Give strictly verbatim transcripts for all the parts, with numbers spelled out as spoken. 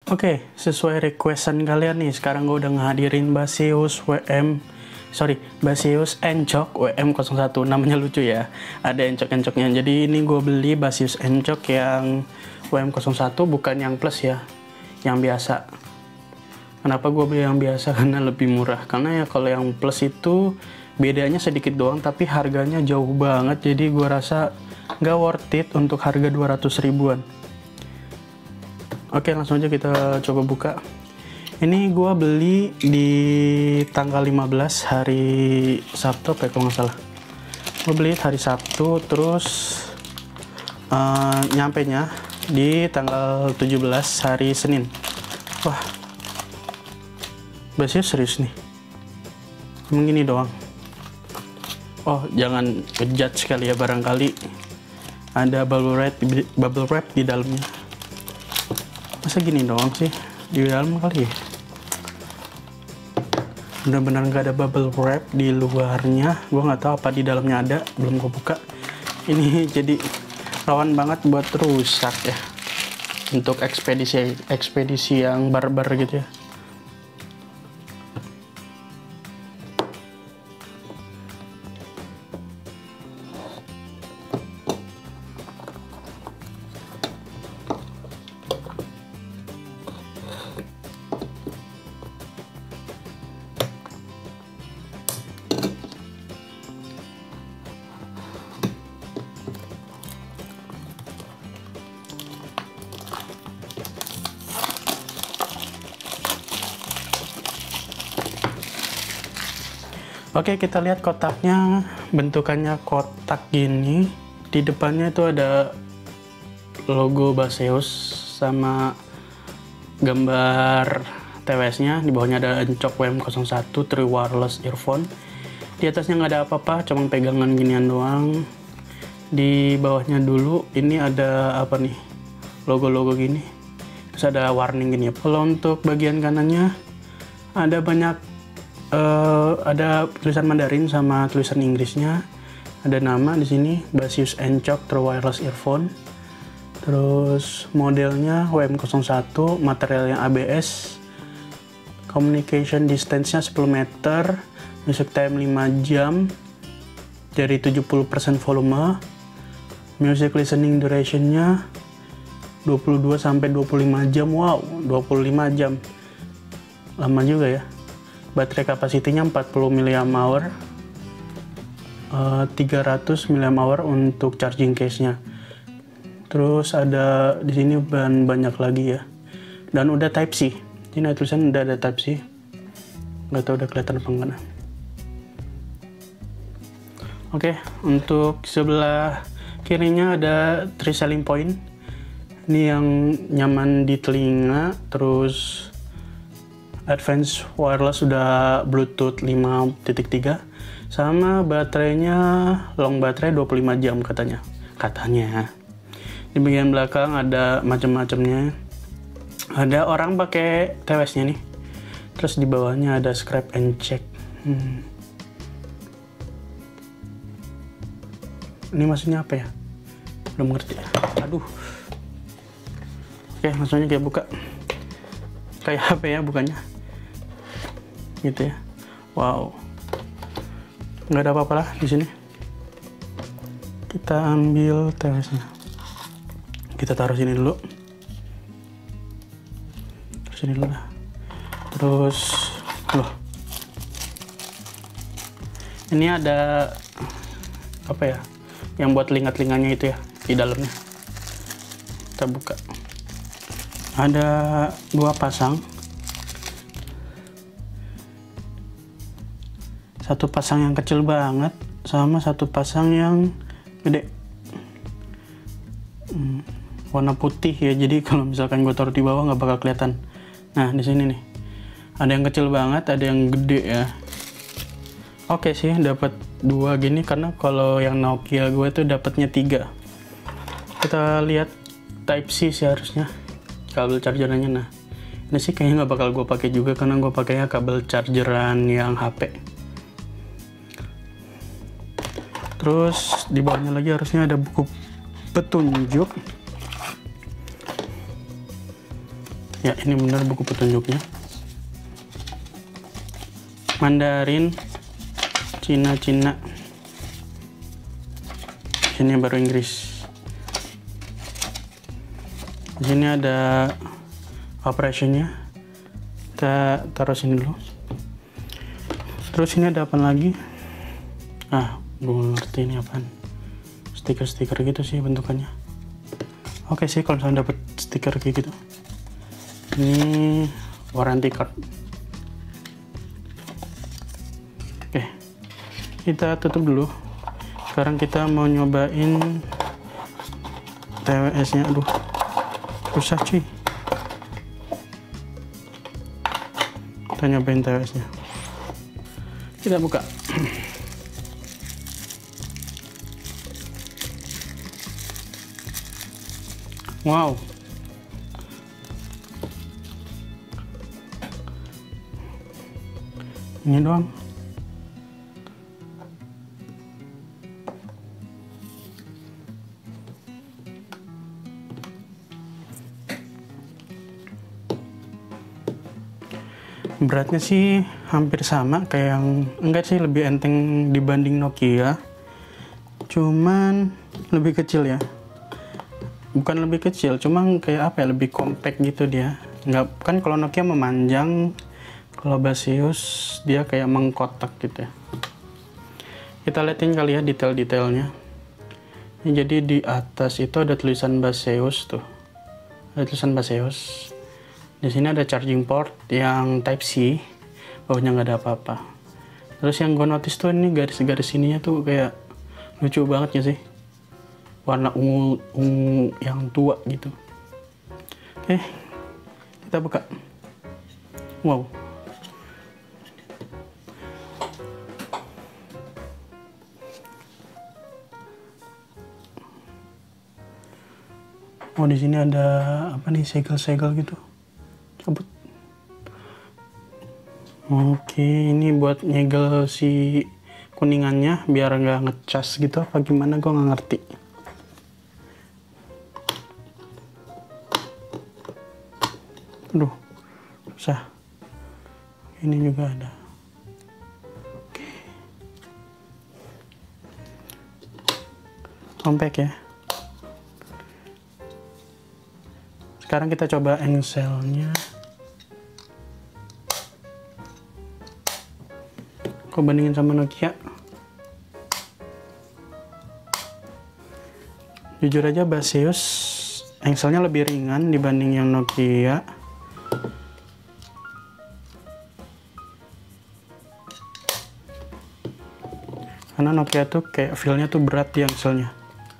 Oke, sesuai requestan kalian nih, sekarang gue udah ngehadirin Baseus W M, sorry, Baseus Encok W M nol satu, namanya lucu ya, ada encok-encoknya. Jadi ini gue beli Baseus Encok yang W M nol satu, bukan yang plus ya, yang biasa. Kenapa gue beli yang biasa? Karena lebih murah. Karena ya kalau yang plus itu bedanya sedikit doang, tapi harganya jauh banget, jadi gue rasa nggak worth it untuk harga dua ratus ribuan. Oke, langsung aja kita coba buka. Ini gue beli di tanggal lima belas, hari Sabtu apa ya, kalau nggak salah. Gue beli hari Sabtu, terus uh, nyampe nya di tanggal tujuh belas, hari Senin. Wah, Baseus serius nih. Emang gini doang. Oh, jangan ngejudge sekali ya, barangkali ada bubble wrap, bubble wrap di dalamnya. Masa gini doang sih di dalam kali ya? Bener-bener nggak ada bubble wrap di luarnya. Gue nggak tahu apa di dalamnya ada, belum gue buka. Ini jadi rawan banget buat rusak ya, untuk ekspedisi ekspedisi yang barbar gitu ya. Oke, kita lihat kotaknya, bentukannya kotak gini. Di depannya itu ada logo Baseus sama gambar T W S-nya. Di bawahnya ada Encok W M nol satu True Wireless Earphone. Di atasnya nggak ada apa-apa, cuma pegangan ginian doang. Di bawahnya dulu ini ada apa nih? Logo-logo gini. Terus ada warning gini ya. Kalau untuk bagian kanannya ada banyak Uh, ada tulisan Mandarin sama tulisan Inggrisnya. Ada nama di sini, Baseus Encok True Wireless Earphone. Terus modelnya W M nol satu, materialnya A B S. Communication distance-nya sepuluh meter, music time lima jam dari tujuh puluh persen volume. Music listening duration-nya dua puluh dua sampai dua puluh lima jam. Wow, dua puluh lima jam. Lama juga ya. Baterai kapasitinya empat puluh miliampere hour, uh, tiga ratus miliampere hour untuk charging case-nya. Terus ada di sini ban banyak lagi ya. Dan udah Type C. Ini ada tulisan udah ada Type C. Nggak tahu udah kelihatan apa enggak. Oke, untuk sebelah kirinya ada three selling point. Ini yang nyaman di telinga, terus Advanced Wireless sudah Bluetooth lima titik tiga, sama baterainya long baterai dua puluh lima jam katanya. Katanya. Di bagian belakang ada macam-macamnya. Ada orang pakai T W S-nya nih. Terus di bawahnya ada scrap and check. Hmm. Ini maksudnya apa ya? Belum ngerti. Aduh. Oke, maksudnya kayak buka. Kayak H P ya bukannya. Gitu ya. Wow, nggak ada apa-apa lah di sini. Kita ambil T W S-nya, kita taruh sini dulu, terus sini dulu lah. Terus loh, ini ada apa ya, yang buat telinga-telinganya itu ya di dalamnya. Kita buka, ada dua pasang. Satu pasang yang kecil banget sama satu pasang yang gede, hmm, warna putih ya, jadi kalau misalkan gue taruh di bawah nggak bakal kelihatan. Nah, di sini nih ada yang kecil banget, ada yang gede ya. Oke sih, dapat dua gini, karena kalau yang Nokia gue tuh dapatnya tiga. Kita lihat Type C sih harusnya kabel chargerannya. Nah, ini sih kayaknya nggak bakal gue pakai juga, karena gue pakainya kabel chargeran yang H P. Terus di bawahnya lagi harusnya ada buku petunjuk. Ya, ini benar buku petunjuknya. Mandarin, Cina-Cina. Sini baru Inggris. Di sini ada operationnya. Kita taruh sini dulu. Terus ini ada apa lagi? Ah, gue ngerti ini apaan. Stiker-stiker gitu sih bentukannya. Oke sih kalau misalnya dapat stiker kayak gitu. Ini warranty card. Oke, kita tutup dulu. Sekarang kita mau nyobain T W S-nya. Aduh, susah cuy. Kita nyobain T W S-nya. Kita buka. Wow. Ini doang. Beratnya sih hampir sama kayak yang, enggak sih, lebih enteng dibanding Nokia, cuman lebih kecil ya. Bukan lebih kecil, cuman kayak apa ya, lebih compact gitu dia. Enggak, kan kalau Nokia memanjang, kalau Baseus dia kayak mengkotak gitu ya. Kita liatin kali ya detail-detailnya. Jadi di atas itu ada tulisan Baseus tuh, ada tulisan Baseus. Di sini ada charging port yang Type C, bawahnya nggak ada apa-apa. Terus yang gue notice tuh ini garis-garis ininya tuh kayak lucu banget ya sih, warna ungu ungu yang tua gitu. Oke, kita buka. Wow. Oh, di sini ada apa nih, segel-segel gitu. Cabut. Oke, ini buat nyegel si kuningannya biar nggak ngecas gitu apa gimana, gue nggak ngerti. Aduh, susah. Ini juga ada. Oke. Compact ya. Sekarang kita coba engselnya. Kok bandingin sama Nokia? Jujur aja Baseus engselnya lebih ringan dibanding yang Nokia. Karena Nokia tuh kayak feel-nya tuh berat di engselnya.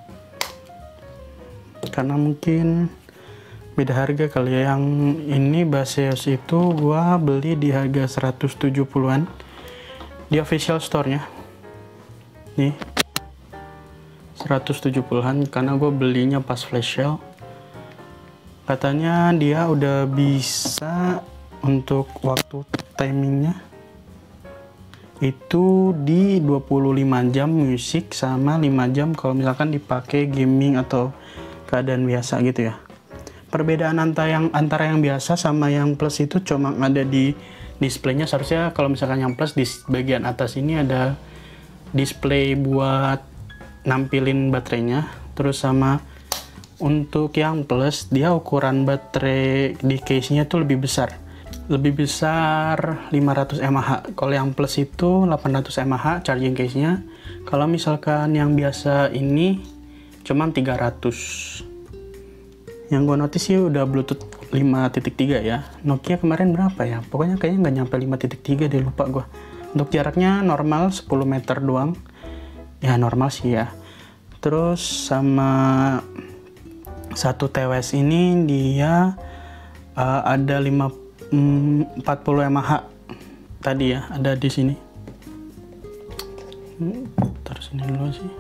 Karena mungkin beda harga kali ya. Yang ini Baseus itu gua beli di harga seratus tujuh puluhan di official store-nya. Nih, seratus tujuh puluhan karena gue belinya pas flash sale. Katanya dia udah bisa untuk waktu timingnya itu di dua puluh lima jam musik sama lima jam kalau misalkan dipakai gaming atau keadaan biasa gitu ya. Perbedaan antara yang antara yang biasa sama yang plus itu cuma ada di displaynya. Seharusnya kalau misalkan yang plus di bagian atas ini ada display buat nampilin baterainya. Terus sama untuk yang plus dia ukuran baterai di case-nya tuh lebih besar. Lebih besar lima ratus mAh. Kalau yang plus itu delapan ratus mAh charging case-nya. Kalau misalkan yang biasa ini cuma tiga ratus. Yang gue notice sih udah Bluetooth lima titik tiga ya. Nokia kemarin berapa ya? Pokoknya kayaknya nggak nyampe lima titik tiga deh, lupa gue. Untuk jaraknya normal sepuluh meter doang. Ya normal sih ya. Terus sama satu T W S ini dia uh, ada lima, mm, empat puluh mAh tadi ya, ada di sini. Hmm, taruh sini dulu sih.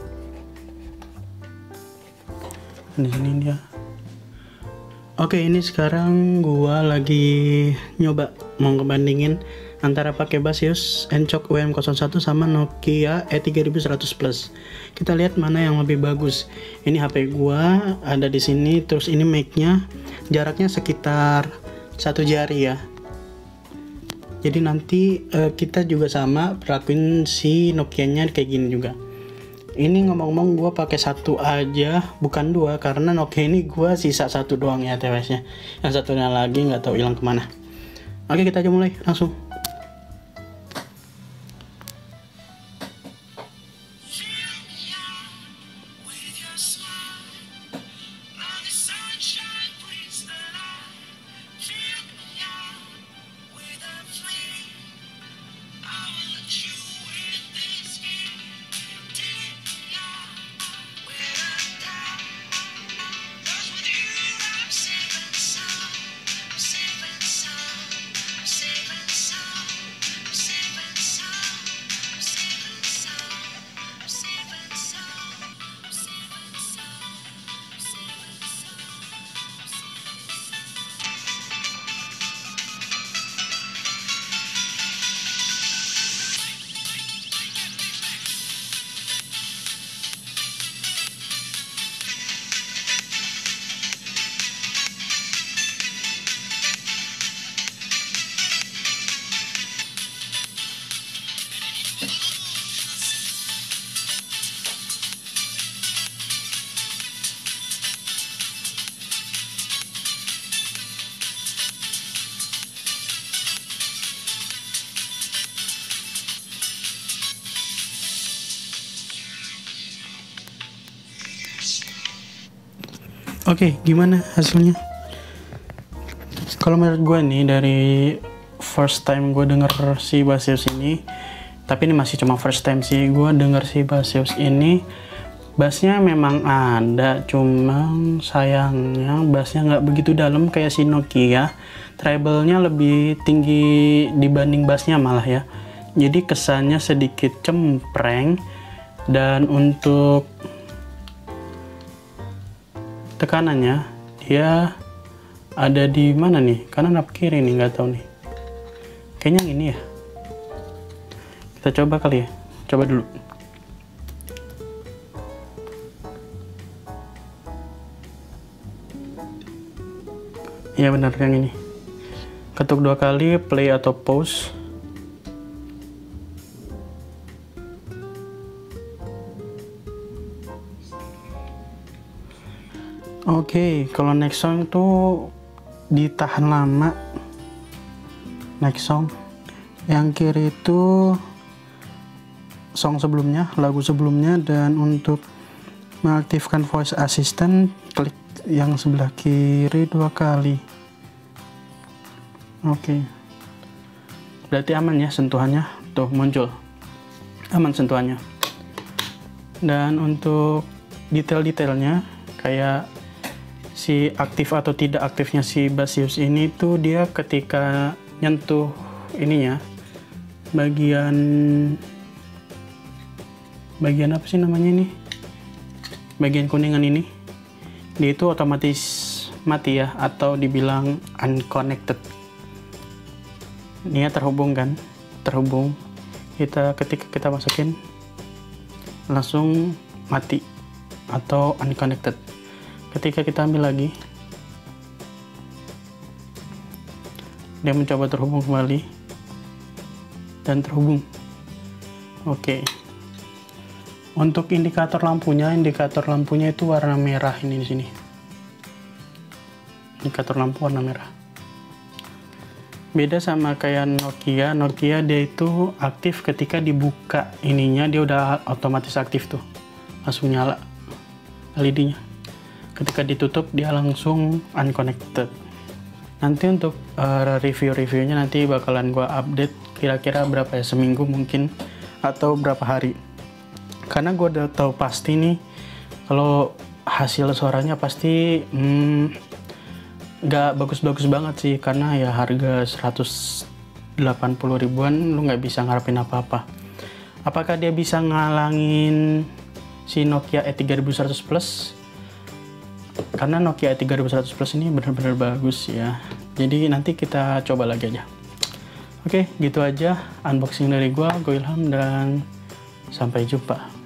Di sini dia. Oke, ini sekarang gua lagi nyoba mau ngebandingin antara pakai Baseus Encok W M nol satu sama Nokia E tiga seratus Plus. Kita lihat mana yang lebih bagus. Ini H P gua ada di sini, terus ini mic-nya jaraknya sekitar satu jari ya. Jadi nanti uh, kita juga sama perlakuin si Nokia-nya kayak gini juga. Ini ngomong-ngomong gue pakai satu aja, bukan dua, karena Nokia ini gue sisa satu doang ya T W S-nya. Yang satunya lagi nggak tahu hilang kemana. Oke, kita aja mulai langsung. Oke, okay, gimana hasilnya? Kalau menurut gue nih, dari first time gue denger si Baseus ini, tapi ini masih cuma first time sih gue denger si Baseus ini, bassnya memang ada, cuma sayangnya bassnya nggak begitu dalam kayak si Nokia. Treble-nya lebih tinggi dibanding bassnya malah ya. Jadi kesannya sedikit cempreng, dan untuk tekanannya dia ada di mana nih, kanan apa kiri nih, nggak tahu nih, kayaknya yang ini ya. Kita coba kali ya, coba dulu. Iya benar, yang ini. Ketuk dua kali, play atau pause. Oke, okay, kalau next song tuh ditahan lama. Next song yang kiri itu song sebelumnya, lagu sebelumnya, dan untuk mengaktifkan voice assistant klik yang sebelah kiri dua kali. Oke, okay. Berarti aman ya sentuhannya, tuh muncul aman sentuhannya. Dan untuk detail-detailnya kayak si aktif atau tidak aktifnya si Baseus ini tuh, dia ketika nyentuh ininya, bagian bagian apa sih namanya ini, bagian kuningan ini, dia itu otomatis mati ya, atau dibilang unconnected. Ini ya terhubung kan, terhubung. Kita ketika kita masukin langsung mati atau unconnected. Ketika kita ambil lagi, dia mencoba terhubung kembali dan terhubung. Oke. Untuk indikator lampunya, indikator lampunya itu warna merah ini di sini. Indikator lampu warna merah. Beda sama kayak Nokia. Nokia dia itu aktif ketika dibuka ininya, dia udah otomatis aktif tuh, langsung nyala L E D-nya. Ketika ditutup dia langsung unconnected. Nanti untuk uh, review-reviewnya nanti bakalan gua update kira-kira berapa ya, seminggu mungkin atau berapa hari. Karena gua udah tahu pasti nih kalau hasil suaranya pasti hmm, nggak bagus-bagus banget sih, karena ya harga seratus delapan puluh ribuan lu nggak bisa ngarepin apa-apa. Apakah dia bisa ngalangin si Nokia E tiga ribu seratus Plus? Karena Nokia E tiga ribu seratus Plus ini benar-benar bagus ya. Jadi nanti kita coba lagi aja. Oke, gitu aja unboxing dari gua, gue Ilham, dan sampai jumpa.